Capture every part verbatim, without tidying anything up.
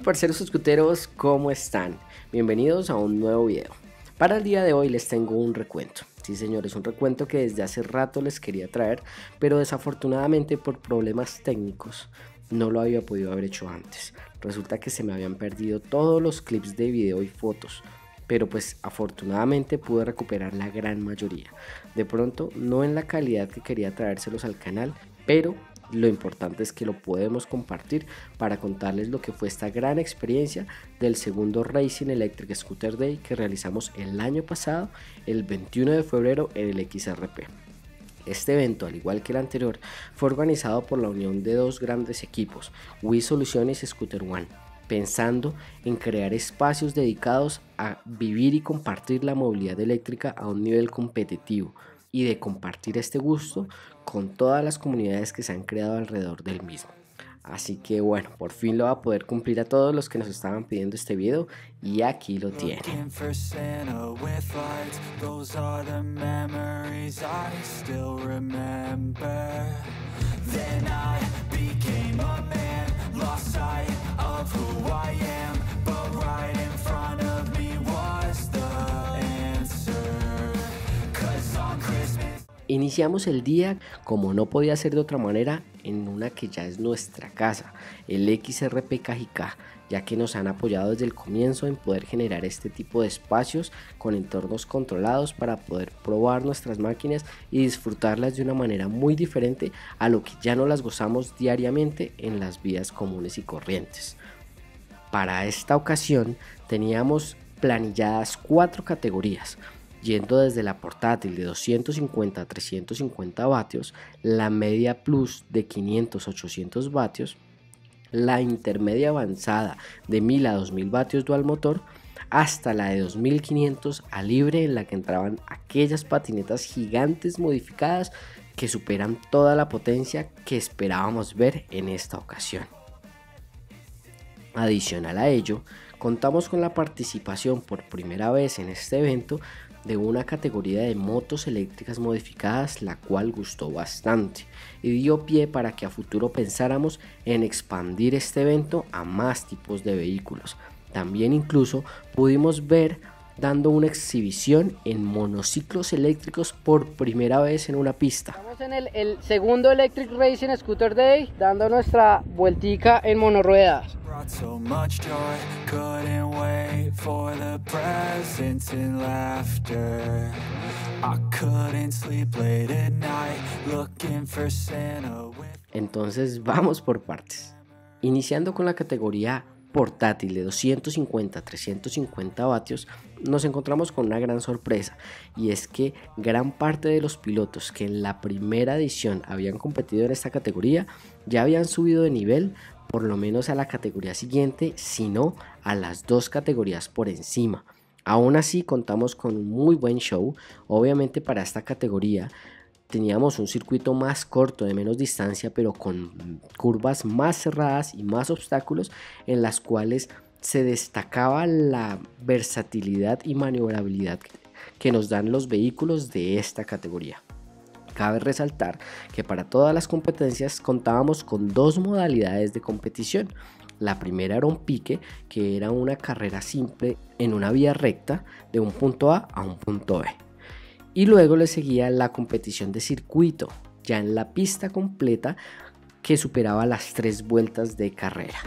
parceros escuteros, ¿cómo están? Bienvenidos a un nuevo video. Para el día de hoy les tengo un recuento. Sí señores, un recuento que desde hace rato les quería traer, pero desafortunadamente por problemas técnicos no lo había podido haber hecho antes. Resulta que se me habían perdido todos los clips de video y fotos, pero pues afortunadamente pude recuperar la gran mayoría. De pronto no en la calidad que quería traérselos al canal, pero lo importante es que lo podemos compartir para contarles lo que fue esta gran experiencia del segundo Racing Electric Scooter Day que realizamos el año pasado, el veintiuno de febrero en el X R P. Este evento, al igual que el anterior, fue organizado por la unión de dos grandes equipos, Wii Soluciones y Scooter One, pensando en crear espacios dedicados a vivir y compartir la movilidad eléctrica a un nivel competitivo y de compartir este gusto con todas las comunidades que se han creado alrededor del mismo. Así que bueno, por fin lo va a poder cumplir a todos los que nos estaban pidiendo este video y aquí lo tienen. Iniciamos el día, como no podía ser de otra manera, en una que ya es nuestra casa, el X R P Cajicá, ya que nos han apoyado desde el comienzo en poder generar este tipo de espacios con entornos controlados para poder probar nuestras máquinas y disfrutarlas de una manera muy diferente a lo que ya no las gozamos diariamente en las vías comunes y corrientes. Para esta ocasión teníamos planilladas cuatro categorías, yendo desde la portátil de doscientos cincuenta a trescientos cincuenta vatios, la media plus de quinientos a ochocientos vatios, la intermedia avanzada de mil a dos mil vatios dual motor, hasta la de dos mil quinientos a libre, en la que entraban aquellas patinetas gigantes modificadas que superan toda la potencia que esperábamos ver en esta ocasión. Adicional a ello, contamos con la participación por primera vez en este evento de una categoría de motos eléctricas modificadas, la cual gustó bastante y dio pie para que a futuro pensáramos en expandir este evento a más tipos de vehículos. También incluso pudimos ver dando una exhibición en monociclos eléctricos por primera vez en una pista. Estamos en el, el segundo Electric Racing Scooter Day, dando nuestra vueltica en monorruedas. Entonces vamos por partes, iniciando con la categoría portátil de doscientos cincuenta a trescientos cincuenta vatios. Nos encontramos con una gran sorpresa, y es que gran parte de los pilotos que en la primera edición habían competido en esta categoría ya habían subido de nivel, por lo menos a la categoría siguiente, sino a las dos categorías por encima. Aún así contamos con un muy buen show. Obviamente para esta categoría teníamos un circuito más corto, de menos distancia, pero con curvas más cerradas y más obstáculos, en las cuales se destacaba la versatilidad y maniobrabilidad que nos dan los vehículos de esta categoría. Cabe resaltar que para todas las competencias contábamos con dos modalidades de competición. La primera era un pique, que era una carrera simple en una vía recta de un punto A a un punto B. Y luego le seguía la competición de circuito, ya en la pista completa, que superaba las tres vueltas de carrera.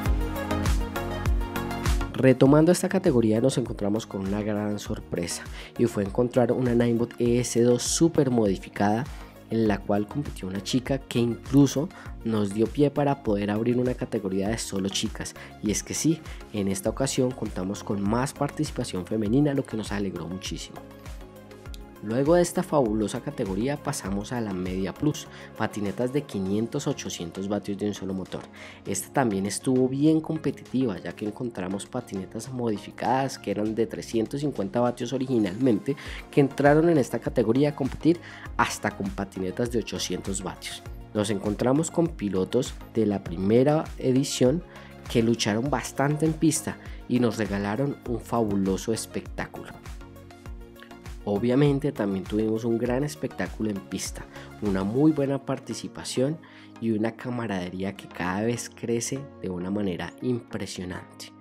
Retomando esta categoría, nos encontramos con una gran sorpresa, y fue encontrar una Ninebot E S dos super modificada, en la cual compitió una chica que incluso nos dio pie para poder abrir una categoría de solo chicas. Y es que sí, en esta ocasión contamos con más participación femenina, lo que nos alegró muchísimo. Luego de esta fabulosa categoría pasamos a la media plus, patinetas de quinientos a ochocientos vatios de un solo motor. Esta también estuvo bien competitiva, ya que encontramos patinetas modificadas que eran de trescientos cincuenta vatios originalmente, que entraron en esta categoría a competir hasta con patinetas de ochocientos vatios. Nos encontramos con pilotos de la primera edición que lucharon bastante en pista y nos regalaron un fabuloso espectáculo. Obviamente también tuvimos un gran espectáculo en pista, una muy buena participación y una camaradería que cada vez crece de una manera impresionante.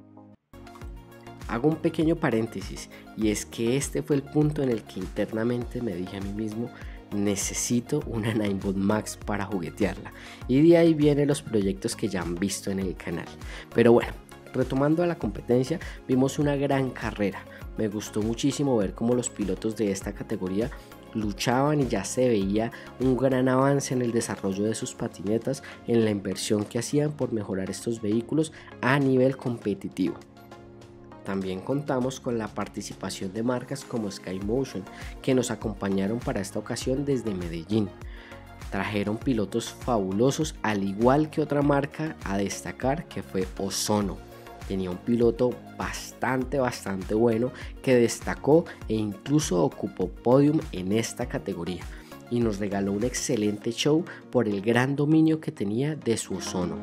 Hago un pequeño paréntesis, y es que este fue el punto en el que internamente me dije a mí mismo: necesito una Ninebot Max para juguetearla, y de ahí vienen los proyectos que ya han visto en el canal. Pero bueno, retomando a la competencia, vimos una gran carrera. Me gustó muchísimo ver cómo los pilotos de esta categoría luchaban y ya se veía un gran avance en el desarrollo de sus patinetas, en la inversión que hacían por mejorar estos vehículos a nivel competitivo. También contamos con la participación de marcas como Skymotion, que nos acompañaron para esta ocasión desde Medellín. Trajeron pilotos fabulosos, al igual que otra marca a destacar, que fue Ozono. Tenía un piloto bastante bastante bueno que destacó e incluso ocupó podium en esta categoría, y nos regaló un excelente show por el gran dominio que tenía de su Ozono.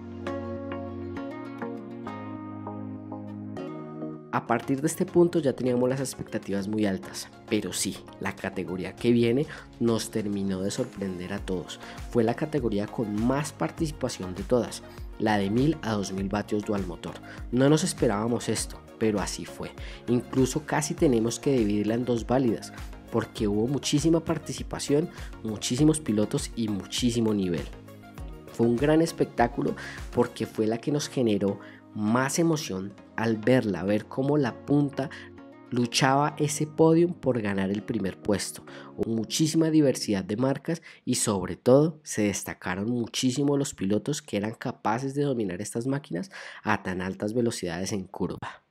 A partir de este punto ya teníamos las expectativas muy altas, pero sí, la categoría que viene nos terminó de sorprender a todos. Fue la categoría con más participación de todas, la de mil a dos mil vatios dual motor. No nos esperábamos esto, pero así fue. Incluso casi tenemos que dividirla en dos válidas, porque hubo muchísima participación, muchísimos pilotos y muchísimo nivel. Fue un gran espectáculo porque fue la que nos generó más emoción al verla, ver cómo la punta luchaba ese podium por ganar el primer puesto. Hubo muchísima diversidad de marcas y sobre todo se destacaron muchísimo los pilotos que eran capaces de dominar estas máquinas a tan altas velocidades en curva.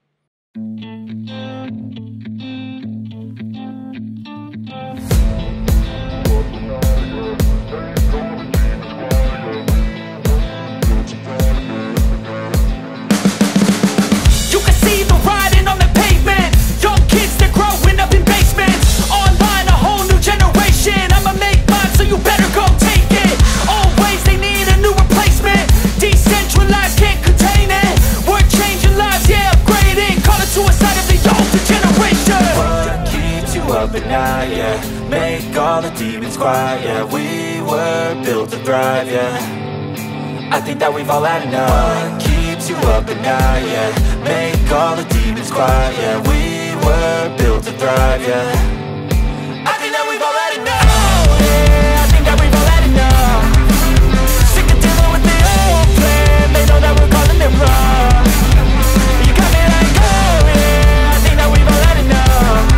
At night, yeah, make all the demons quiet, yeah, we were built to thrive, yeah, I think that we've all had enough. What keeps you up at night, yeah, make all the demons quiet, yeah, we were built to thrive, yeah, I think that we've all had enough, yeah, I think that we've all had enough. Sick of dealing with the old plan, they know that we're calling it wrong. You got me like, oh yeah, I think that we've all had enough.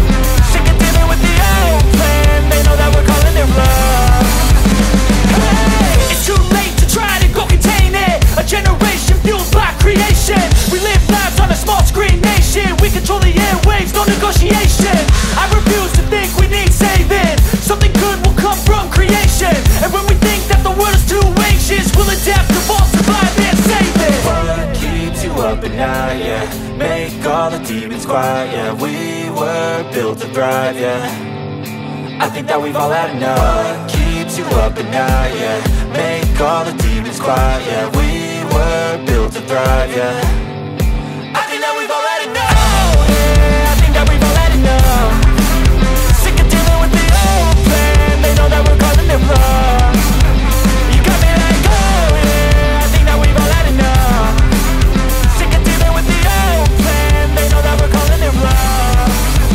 It's too late to try to go contain it. A generation fueled by creation. We live lives on a small screen nation. We control the airwaves, no negotiation. I refuse to think we need saving. Something good will come from creation. And when we think that the world is too anxious, we'll adapt, evolve, survive and save it. What keeps you up at night, yeah, make all the demons quiet, yeah, we were built to thrive, yeah, I think that we've all had enough. What keeps you up at night, yeah, make all the demons quiet, yeah, we were built to thrive, yeah, I think that we've all had enough, yeah, I think that we've all had enough. Sick of dealing with the old plan, they know that we're calling it wrong. You got me like, oh yeah, I think that we've all had enough. Sick of dealing with the old plan, they know that we're calling it wrong.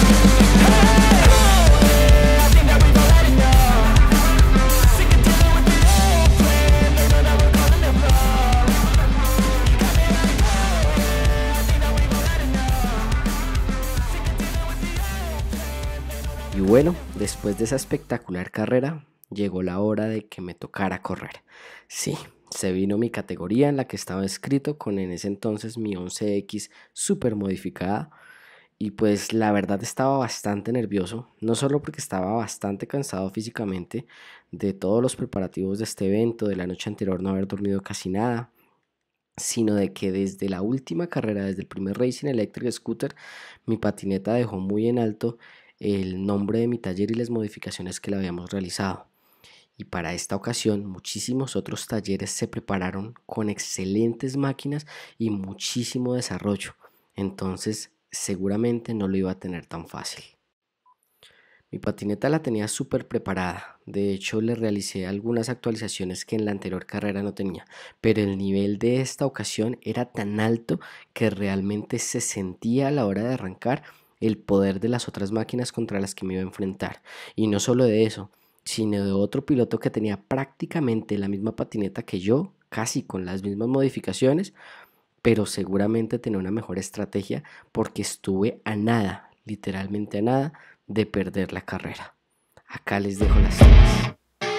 Y bueno, después de esa espectacular carrera, llegó la hora de que me tocara correr. Sí, se vino mi categoría en la que estaba inscrito con en ese entonces mi once equis super modificada. Y pues la verdad estaba bastante nervioso, no solo porque estaba bastante cansado físicamente de todos los preparativos de este evento, de la noche anterior no haber dormido casi nada, sino de que desde la última carrera, desde el primer Racing Electric Scooter, mi patineta dejó muy en alto el nombre de mi taller y las modificaciones que le habíamos realizado. Y para esta ocasión muchísimos otros talleres se prepararon con excelentes máquinas y muchísimo desarrollo, entonces seguramente no lo iba a tener tan fácil. Mi patineta la tenía súper preparada, de hecho le realicé algunas actualizaciones que en la anterior carrera no tenía, pero el nivel de esta ocasión era tan alto que realmente se sentía a la hora de arrancar el poder de las otras máquinas contra las que me iba a enfrentar. Y no solo de eso, sino de otro piloto que tenía prácticamente la misma patineta que yo, casi con las mismas modificaciones, pero seguramente tenía una mejor estrategia porque estuve a nada, literalmente a nada, de perder la carrera. Acá les dejo las temas.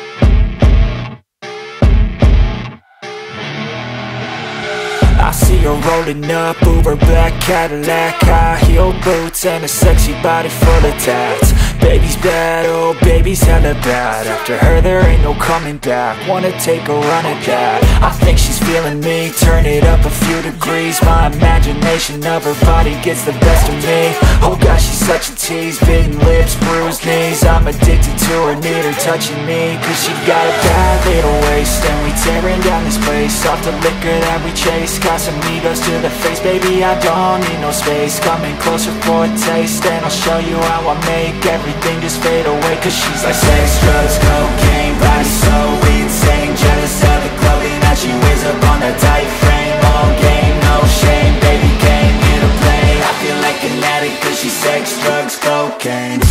I see her rolling up, Uber black Cadillac, high heel boots and a sexy body full of tats. Baby's bad, oh baby's hella bad. After her there ain't no coming back. Wanna take a run at that. I think she's feeling me, turn it up a few degrees. My imagination of her body gets the best of me. Oh gosh, she's such a tease, bitten lips, bruised knees. I'm addicted to her, need her touching me, cause she got a bad little waist. And we tearing down this place, off the liquor that we chase. Got some egos to the face, baby, I don't need no space. Coming closer for a taste, and I'll show you how I make everything just fade away. Cause she's like sex, drugs, cocaine, body so insane. Jealous of the clothing that she wears up on that tight frame. All game, no shame, baby came here to play. I feel like an addict cause she's sex, drugs, cocaine.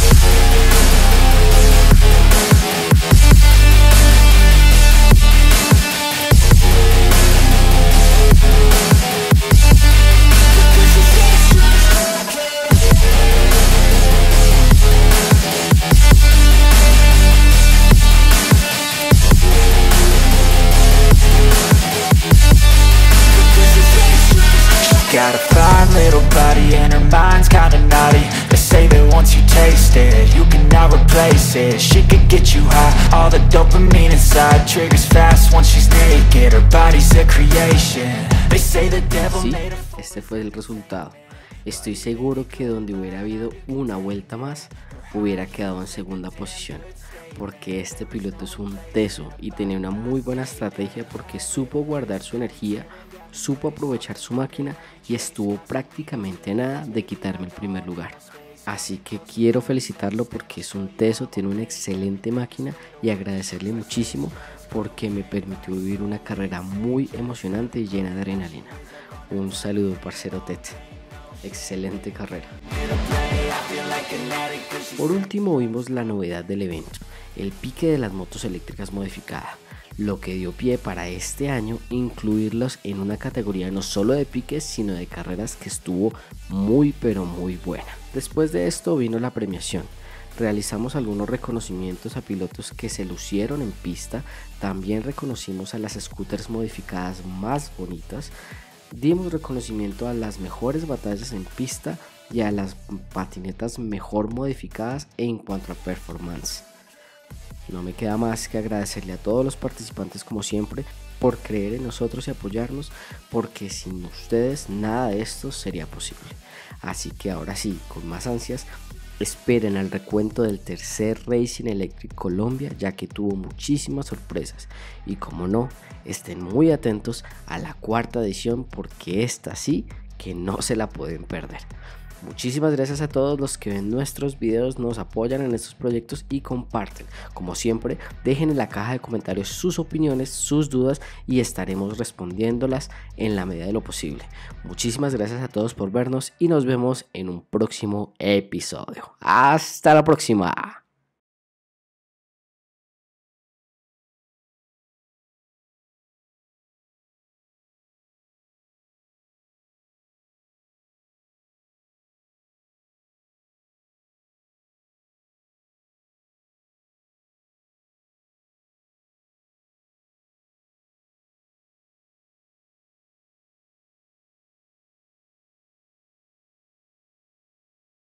Got a fine little body and her mind's kinda naughty. They say that once you taste it, you cannot replace it. She could get you high, all the dopamine inside triggers fast once she's naked. Her body's a creation. They say the devil Sí, made a... este fue el resultado. Estoy seguro que donde hubiera habido una vuelta más, hubiera quedado en segunda posición, porque este piloto es un teso y tenía una muy buena estrategia porque supo guardar su energía, supo aprovechar su máquina y estuvo prácticamente a nada de quitarme el primer lugar. Así que quiero felicitarlo porque es un teso, tiene una excelente máquina y agradecerle muchísimo porque me permitió vivir una carrera muy emocionante y llena de adrenalina. Un saludo, parcero Tete. Excelente carrera. Por último vimos la novedad del evento, el pique de las motos eléctricas modificadas, lo que dio pie para este año incluirlos en una categoría no solo de piques sino de carreras que estuvo muy pero muy buena. Después de esto vino la premiación. Realizamos algunos reconocimientos a pilotos que se lucieron en pista, también reconocimos a las scooters modificadas más bonitas, dimos reconocimiento a las mejores batallas en pista y a las patinetas mejor modificadas en cuanto a performance. No me queda más que agradecerle a todos los participantes como siempre por creer en nosotros y apoyarnos, porque sin ustedes nada de esto sería posible. Así que ahora sí, con más ansias, esperen el recuento del tercer Racing Electric Colombia, ya que tuvo muchísimas sorpresas. Y como no, estén muy atentos a la cuarta edición porque esta sí que no se la pueden perder. Muchísimas gracias a todos los que ven nuestros videos, nos apoyan en estos proyectos y comparten. Como siempre, dejen en la caja de comentarios sus opiniones, sus dudas y estaremos respondiéndolas en la medida de lo posible. Muchísimas gracias a todos por vernos y nos vemos en un próximo episodio. Hasta la próxima.